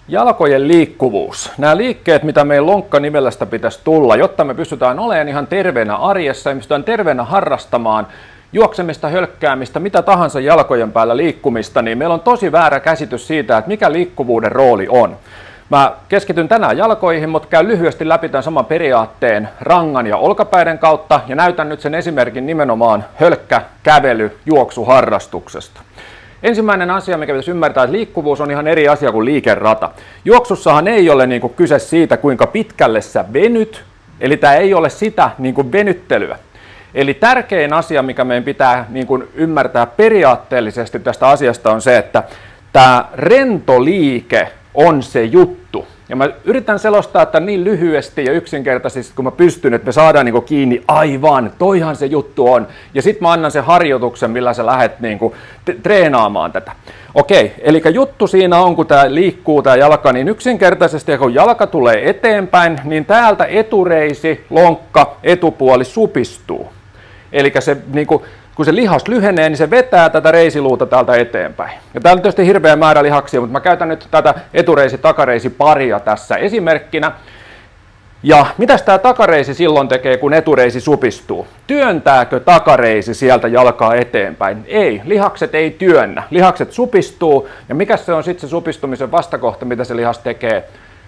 Jalkojen liikkuvuus. Nämä liikkeet, mitä meidän lonkkanivelästä pitäisi tulla, jotta me pystytään olemaan ihan terveenä arjessa ja me pystytään terveenä harrastamaan juoksemista, hölkkäämistä, mitä tahansa jalkojen päällä liikkumista, niin meillä on tosi väärä käsitys siitä, että mikä liikkuvuuden rooli on. Mä keskityn tänään jalkoihin, mutta käyn lyhyesti läpi tämän saman periaatteen rangan ja olkapäiden kautta ja näytän nyt sen esimerkin nimenomaan hölkkä-, kävely-, juoksuharrastuksesta. Ensimmäinen asia, mikä pitäisi ymmärtää, että liikkuvuus on ihan eri asia kuin liikerata. Juoksussahan ei ole kyse siitä, kuinka pitkälle sä venyt, eli tämä ei ole sitä venyttelyä. Eli tärkein asia, mikä meidän pitää ymmärtää periaatteellisesti tästä asiasta on se, että tämä rento liike on se juttu. Ja mä yritän selostaa tämän niin lyhyesti ja yksinkertaisesti, kun mä pystyn, että me saadaan kiinni aivan, toihan se juttu on. Ja sitten mä annan sen harjoituksen, millä sä lähdet treenaamaan tätä. Okei, eli juttu siinä on, kun tää liikkuu tää jalka, niin yksinkertaisesti, ja kun jalka tulee eteenpäin, niin täältä etureisi, lonkka, etupuoli supistuu. Eli se kun se lihas lyhenee, niin se vetää tätä reisiluuta täältä eteenpäin. Ja täällä on tietysti hirveä määrä lihaksia, mutta mä käytän nyt tätä etureisi-takareisi paria tässä esimerkkinä. Ja mitäs tämä takareisi silloin tekee, kun etureisi supistuu? Työntääkö takareisi sieltä jalkaa eteenpäin? Ei, lihakset ei työnnä. Lihakset supistuu, ja mikä se on sitten se supistumisen vastakohta, mitä se lihas tekee?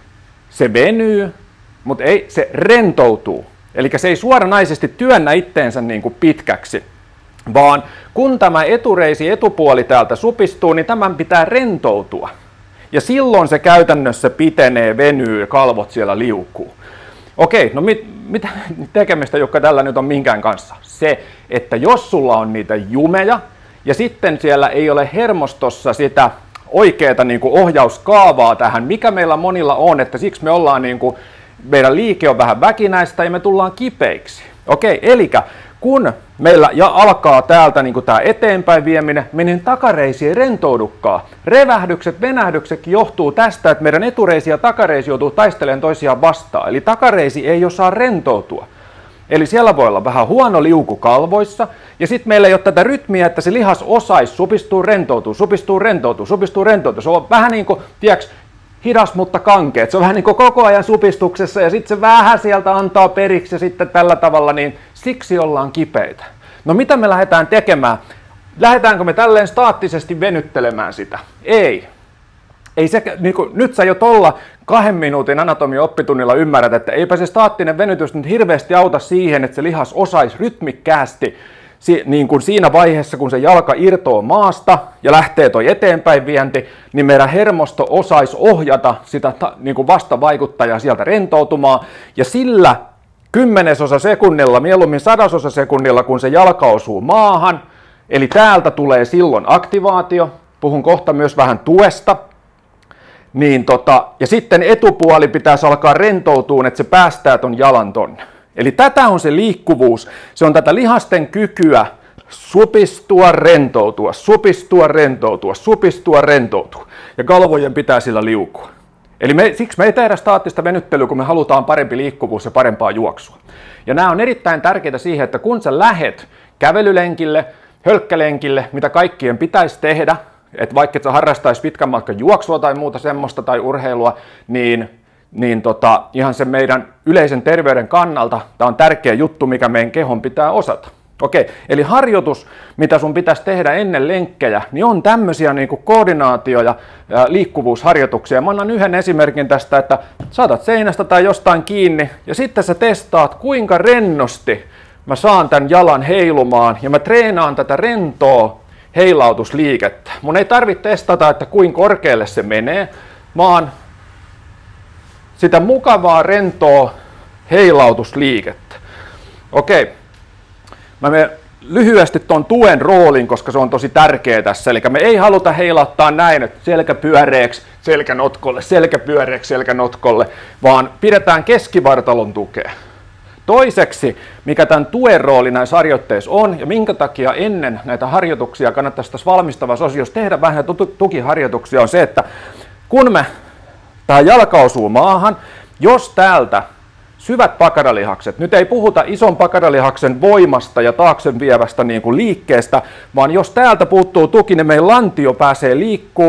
Se venyy, mutta ei, se rentoutuu. Eli se ei suoranaisesti työnnä itteensä pitkäksi. Vaan kun tämä etureisi, etupuoli täältä supistuu, niin tämän pitää rentoutua. Ja silloin se käytännössä pitenee, venyy ja kalvot siellä liukuu. Okei, no mitä tekemistä, joka tällä nyt on minkään kanssa? Se, että jos sulla on niitä jumeja ja sitten siellä ei ole hermostossa sitä oikeaa ohjauskaavaa tähän, mikä meillä monilla on, että siksi me ollaan meidän liike on vähän väkinäistä ja me tullaan kipeiksi. Okei, elikkä kun meillä alkaa täältä tämä eteenpäin vieminen, meidän takareisi ei rentoudukaan. Revähdykset, venähdyksetkin johtuu tästä, että meidän etureisi ja takareisi joutuu taistelemaan toisiaan vastaan. Eli takareisi ei osaa rentoutua. Eli siellä voi olla vähän huono liuku kalvoissa, ja sitten meillä ei ole tätä rytmiä, että se lihas osaisi supistua, rentoutua, supistua, rentoutua, supistua, rentoutua. Se on vähän tiedätkö, hidas, mutta kankeet. Se on vähän koko ajan supistuksessa ja sitten se vähän sieltä antaa periksi ja sitten tällä tavalla, niin siksi ollaan kipeitä. No mitä me lähdetään tekemään? Lähdetäänkö me tälleen staattisesti venyttelemään sitä? Ei. Ei se, nyt sä jo tuolla 2 minuutin anatomia-oppitunnilla ymmärrät, että eipä se staattinen venytys nyt hirveästi auta siihen, että se lihas osaisi rytmikkäästi siinä vaiheessa, kun se jalka irtoaa maasta ja lähtee toi eteenpäin vienti, niin meidän hermosto osaisi ohjata sitä vastavaikuttajaa sieltä rentoutumaan. Ja sillä 10% sekunnilla, mieluummin 100% sekunnilla, kun se jalka osuu maahan, eli täältä tulee silloin aktivaatio, puhun kohta myös vähän tuesta, niin ja sitten etupuoli pitäisi alkaa rentoutua, että se päästää ton jalan tonne. Eli tätä on se liikkuvuus. Se on tätä lihasten kykyä supistua, rentoutua, supistua, rentoutua, supistua, rentoutua. Ja kalvojen pitää sillä liukua. Eli siksi me ei tehdä staattista venyttelyä, kun me halutaan parempi liikkuvuus ja parempaa juoksua. Ja nämä on erittäin tärkeitä siihen, että kun sä lähet kävelylenkille, hölkkälenkille, mitä kaikkien pitäisi tehdä, että vaikka et sä harrastaisi pitkän matkan juoksua tai muuta semmoista tai urheilua, niin ihan sen meidän yleisen terveyden kannalta tämä on tärkeä juttu, mikä meidän kehon pitää osata. Okei, eli harjoitus, mitä sun pitäisi tehdä ennen lenkkejä, niin on tämmöisiä koordinaatio- ja liikkuvuusharjoituksia. Mä annan yhden esimerkin tästä, että saatat seinästä tai jostain kiinni ja sitten sä testaat, kuinka rennosti mä saan tämän jalan heilumaan ja mä treenaan tätä rentoa heilautusliikettä. Mun ei tarvitse testata, että kuinka korkealle se menee, vaan sitä mukavaa, rentoa heilautusliikettä. Okei, mä menen lyhyesti ton tuen roolin, koska se on tosi tärkeä tässä. Eli me ei haluta heilauttaa näin, että selkä pyöreäksi, selkänotkolle, selkä pyöreäksi, selkänotkolle, vaan pidetään keskivartalon tukea. Toiseksi, mikä tämän tuen rooli näissä harjoitteissa on, ja minkä takia ennen näitä harjoituksia kannattaisi tässä valmistavassa osiossa tehdä vähän tukiharjoituksia, on se, että kun tämä jalka osuu maahan, jos täältä syvät pakaralihakset, nyt ei puhuta ison pakaralihaksen voimasta ja taakse vievästä liikkeestä, vaan jos täältä puuttuu tuki, niin meidän lantio pääsee liikkuun,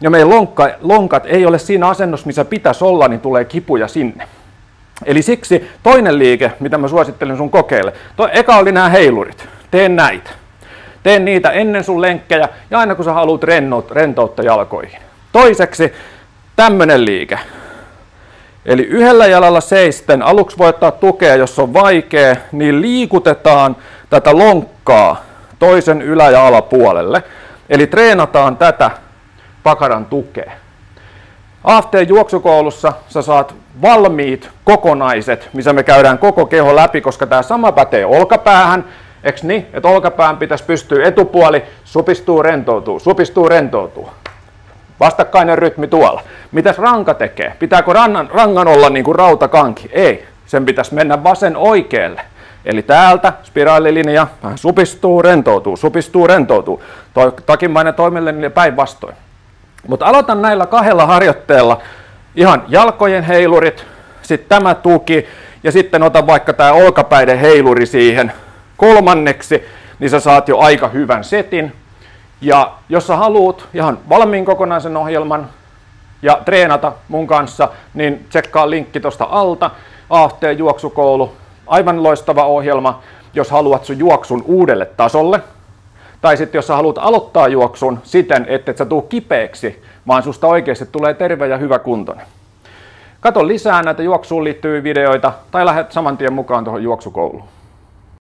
ja meidän lonkat ei ole siinä asennossa, missä pitäisi olla, niin tulee kipuja sinne. Eli siksi toinen liike, mitä mä suosittelen sun kokeille, eka oli nämä heilurit. Tee näitä. Tee niitä ennen sun lenkkejä ja aina kun sä haluat rentoutta jalkoihin. Toiseksi tämmönen liike. Eli yhdellä jalalla seisten, aluksi voi ottaa tukea, jos on vaikea, niin liikutetaan tätä lonkkaa toisen ylä- ja alapuolelle. Eli treenataan tätä pakaran tukea. AFT-juoksukoulussa sä saat valmiit kokonaiset, missä me käydään koko keho läpi, koska tämä sama pätee olkapäähän. Eks niin, että olkapään pitäisi pystyä etupuoli, supistuu, rentoutuu. Vastakkainen rytmi tuolla. Mitäs ranka tekee? Pitääkö rangan olla niin kuin rautakanki? Ei, sen pitäisi mennä vasen oikealle. Eli täältä spiraalilinja vähän supistuu, rentoutuu. Takimainen toimellinen päinvastoin. Mutta aloitan näillä kahdella harjoitteella ihan jalkojen heilurit, sitten tämä tuki ja sitten otan vaikka tämä olkapäiden heiluri siihen kolmanneksi, niin sä saat jo aika hyvän setin. Ja jos sä haluat ihan valmiin kokonaisen ohjelman ja treenata mun kanssa, niin tsekkaa linkki tuosta alta, AFT-juoksukoulu, aivan loistava ohjelma, jos haluat sun juoksun uudelle tasolle. Tai sitten jos sä haluat aloittaa juoksun siten, että sä tuu kipeäksi, vaan susta oikeasti tulee terve ja hyvä kuntoinen. Kato lisää näitä juoksuun liittyviä videoita tai lähde saman tien mukaan tuohon juoksukouluun.